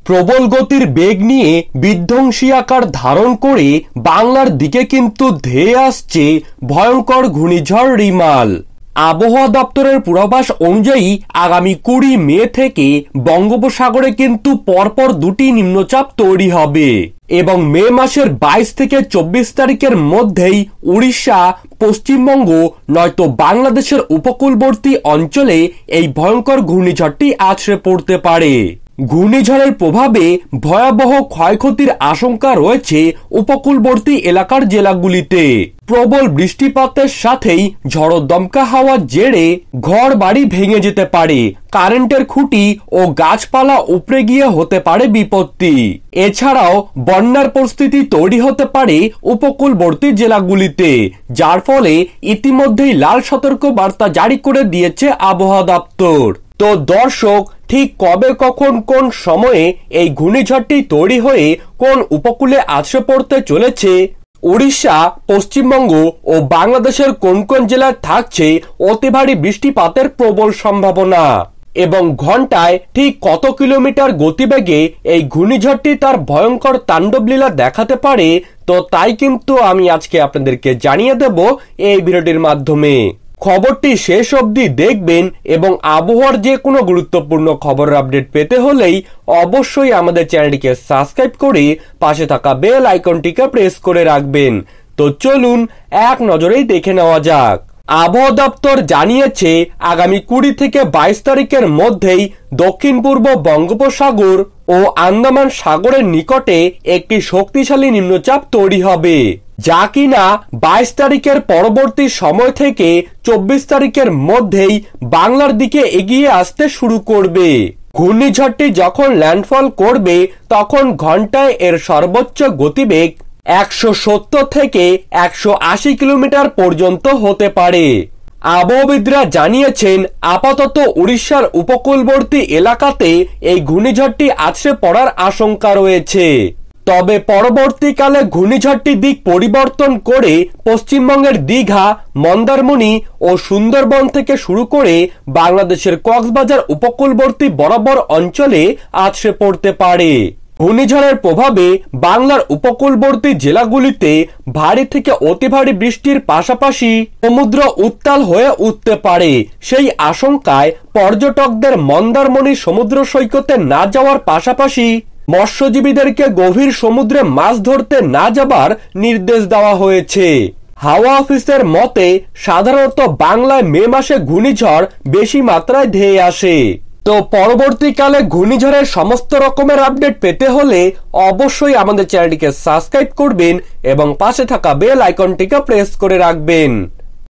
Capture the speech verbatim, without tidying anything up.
প্রবল গতির বেগ নিয়ে বিধ্বংসী আকার ধারণ করে বাংলার দিকে কিন্তু ধেয়ে আসছে ভয়ঙ্কর ঘূর্ণিঝড় রিমাল। আবহাওয়া দপ্তরের পূর্বাভাস অনুযায়ী আগামী কুড়ি মে থেকে বঙ্গোপসাগরে কিন্তু পরপর দুটি নিম্নচাপ তৈরি হবে এবং মে মাসের বাইশ থেকে চব্বিশ তারিখের মধ্যেই উড়িষ্যা, পশ্চিমবঙ্গ নয়তো বাংলাদেশের উপকূলবর্তী অঞ্চলে এই ভয়ঙ্কর ঘূর্ণিঝড়টি আছড়ে পড়তে পারে। ঘূর্ণিঝড়ের প্রভাবে ভয়াবহ ক্ষয়ক্ষতির আশঙ্কা রয়েছে উপকূলবর্তী এলাকার জেলাগুলিতে। প্রবল বৃষ্টিপাতের সাথেই ঝড়ো দমকা হাওয়ার জেরে ঘর বাড়ি ভেঙে যেতে পারে, কারেন্টের খুঁটি ও গাছপালা উপড়ে গিয়ে হতে পারে বিপত্তি। এছাড়াও বন্যার পরিস্থিতি তৈরি হতে পারে উপকূলবর্তী জেলাগুলিতে, যার ফলে ইতিমধ্যেই লাল সতর্ক বার্তা জারি করে দিয়েছে আবহাওয়া দপ্তর। তো দর্শক, ঠিক কবে, কখন, কোন সময়ে এই ঘূর্ণিঝড়টি তৈরি হয়ে কোন উপকূলে আছড়ে পড়তে চলেছে, উড়িষ্যা, পশ্চিমবঙ্গ ও বাংলাদেশের কোন কোন জেলায় থাকছে অতি ভারী বৃষ্টিপাতের প্রবল সম্ভাবনা এবং ঘন্টায় ঠিক কত কিলোমিটার গতিবেগে এই ঘূর্ণিঝড়টি তার ভয়ঙ্কর তাণ্ডবলীলা দেখাতে পারে, তো তাই কিন্তু আমি আজকে আপনাদেরকে জানিয়ে দেব এই ভিডিওটির মাধ্যমে। খবরটি শেষ অবধি দেখবেন এবং আবহাওয়ার যে কোনো গুরুত্বপূর্ণ খবরের আপডেট পেতে হলেই অবশ্যই আমাদের চ্যানেলটিকে সাবস্ক্রাইব করে পাশে থাকা বেল আইকনটিকে প্রেস করে রাখবেন। তো চলুন এক নজরেই দেখে নেওয়া যাক। আবহাওয়া দপ্তর জানিয়েছে আগামী কুড়ি থেকে বাইশ তারিখের মধ্যেই দক্ষিণ পূর্ব বঙ্গোপসাগর ও আন্দামান সাগরের নিকটে একটি শক্তিশালী নিম্নচাপ তৈরি হবে, যা কিনা বাইশ তারিখের পরবর্তী সময় থেকে চব্বিশ তারিখের মধ্যেই বাংলার দিকে এগিয়ে আসতে শুরু করবে। ঘূর্ণিঝড়টি যখন ল্যান্ডফল করবে তখন ঘন্টায় এর সর্বোচ্চ গতিবেগ একশো সত্তর থেকে একশো আশি কিলোমিটার পর্যন্ত হতে পারে। আবহাওয়াবিদরা জানিয়েছেন আপাতত উড়িষ্যার উপকূলবর্তী এলাকাতে এই ঘূর্ণিঝড়টি আছড়ে পড়ার আশঙ্কা রয়েছে, তবে পরবর্তীকালে ঘূর্ণিঝড়টি দিক পরিবর্তন করে পশ্চিমবঙ্গের দীঘা, মন্দারমণি ও সুন্দরবন থেকে শুরু করে বাংলাদেশের কক্সবাজার উপকূলবর্তী বরাবর অঞ্চলে আছড়ে পড়তে পারে। ঘূর্ণিঝড়ের প্রভাবে বাংলার উপকূলবর্তী জেলাগুলিতে ভারী থেকে অতি ভারী বৃষ্টির পাশাপাশি সমুদ্র উত্তাল হয়ে উঠতে পারে। সেই আশঙ্কায় পর্যটকদের মন্দারমণি সমুদ্র সৈকতে না যাওয়ার পাশাপাশি মৎস্যজীবীদেরকে গভীর সমুদ্রে মাছ ধরতে না যাবার নির্দেশ দেওয়া হয়েছে। হাওয়া অফিসের মতে সাধারণত বাংলায় মে মাসে ঘূর্ণিঝড় বেশি মাত্রায় ধেয়ে আসে। তো পরবর্তীকালে ঘূর্ণিঝড়ের সমস্ত রকমের আপডেট পেতে হলে অবশ্যই আমাদের চ্যানেলটিকে সাবস্ক্রাইব করবেন এবং পাশে থাকা বেল আইকনটিকে প্রেস করে রাখবেন।